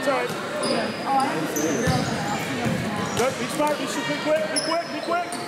That's all right. Oh, I haven't seen the girls yet. I'll see them tomorrow. Good. Be smart. Be quick. Be quick. Be quick.